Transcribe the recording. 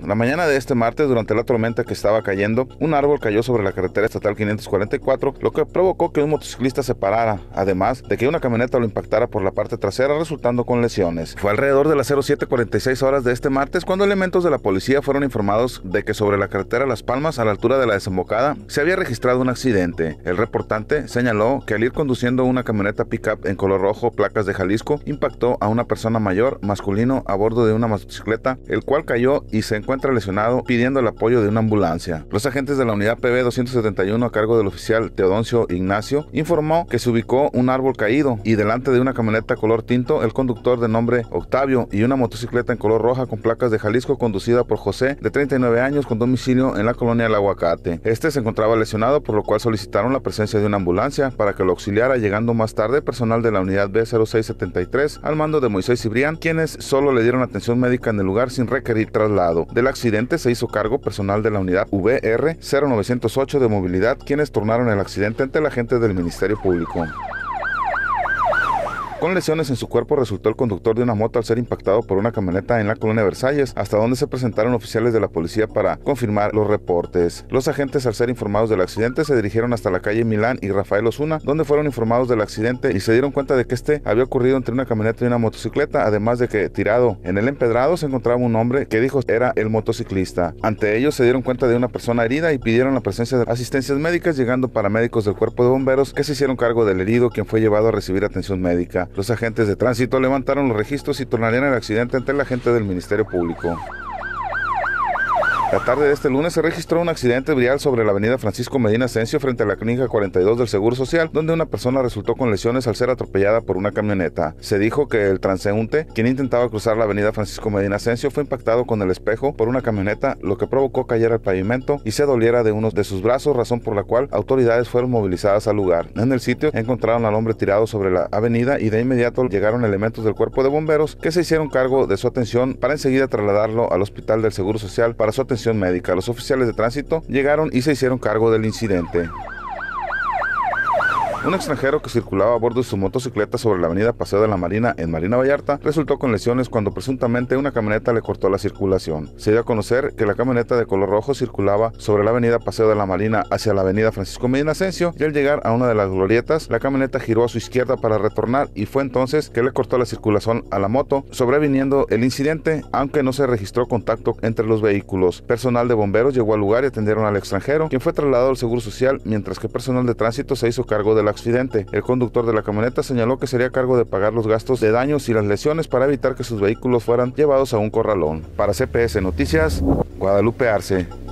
La mañana de este martes, durante la tormenta que estaba cayendo, un árbol cayó sobre la carretera estatal 544, lo que provocó que un motociclista se parara, además de que una camioneta lo impactara por la parte trasera, resultando con lesiones. Fue alrededor de las 07:46 horas de este martes cuando elementos de la policía fueron informados de que sobre la carretera Las Palmas, a la altura de la desembocada, se había registrado un accidente. El reportante señaló que al ir conduciendo una camioneta pick-up en color rojo, placas de Jalisco, impactó a una persona mayor, masculino, a bordo de una motocicleta, el cual cayó y se encuentra lesionado, pidiendo el apoyo de una ambulancia. Los agentes de la unidad PB 271 a cargo del oficial Teodoncio Ignacio informó que se ubicó un árbol caído y delante de una camioneta color tinto, el conductor de nombre Octavio y una motocicleta en color roja con placas de Jalisco conducida por José, de 39 años, con domicilio en la colonia El Aguacate. Este se encontraba lesionado, por lo cual solicitaron la presencia de una ambulancia para que lo auxiliara, llegando más tarde personal de la unidad B0673 al mando de Moisés Cibrián, quienes solo le dieron atención médica en el lugar sin requerir traslado. Del accidente se hizo cargo personal de la unidad VR 0908 de movilidad, quienes turnaron el accidente ante el agente del Ministerio Público. Con lesiones en su cuerpo resultó el conductor de una moto al ser impactado por una camioneta en la colonia Versalles, hasta donde se presentaron oficiales de la policía para confirmar los reportes. Los agentes, al ser informados del accidente, se dirigieron hasta la calle Milán y Rafael Osuna, donde fueron informados del accidente y se dieron cuenta de que este había ocurrido entre una camioneta y una motocicleta, además de que tirado en el empedrado se encontraba un hombre que dijo era el motociclista. Ante ellos se dieron cuenta de una persona herida y pidieron la presencia de asistencias médicas, llegando paramédicos del cuerpo de bomberos, que se hicieron cargo del herido, quien fue llevado a recibir atención médica. Los agentes de tránsito levantaron los registros y tornarían el accidente ante el agente del Ministerio Público. La tarde de este lunes se registró un accidente vial sobre la avenida Francisco Medina Asensio frente a la clínica 42 del Seguro Social, donde una persona resultó con lesiones al ser atropellada por una camioneta. Se dijo que el transeúnte, quien intentaba cruzar la avenida Francisco Medina Asensio, fue impactado con el espejo por una camioneta, lo que provocó cayera al pavimento y se doliera de uno de sus brazos, razón por la cual autoridades fueron movilizadas al lugar. En el sitio encontraron al hombre tirado sobre la avenida y de inmediato llegaron elementos del cuerpo de bomberos, que se hicieron cargo de su atención para enseguida trasladarlo al hospital del Seguro Social para su atención médica. Los oficiales de tránsito llegaron y se hicieron cargo del incidente. Un extranjero que circulaba a bordo de su motocicleta sobre la avenida Paseo de la Marina en Marina Vallarta resultó con lesiones cuando presuntamente una camioneta le cortó la circulación. Se dio a conocer que la camioneta de color rojo circulaba sobre la avenida Paseo de la Marina hacia la avenida Francisco Medina Asensio y al llegar a una de las glorietas, la camioneta giró a su izquierda para retornar y fue entonces que le cortó la circulación a la moto, sobreviniendo el incidente, aunque no se registró contacto entre los vehículos. Personal de bomberos llegó al lugar y atendieron al extranjero, quien fue trasladado al Seguro Social, mientras que personal de tránsito se hizo cargo del accidente. El conductor de la camioneta señaló que sería cargo de pagar los gastos de daños y las lesiones para evitar que sus vehículos fueran llevados a un corralón. Para CPS Noticias, Guadalupe Arce.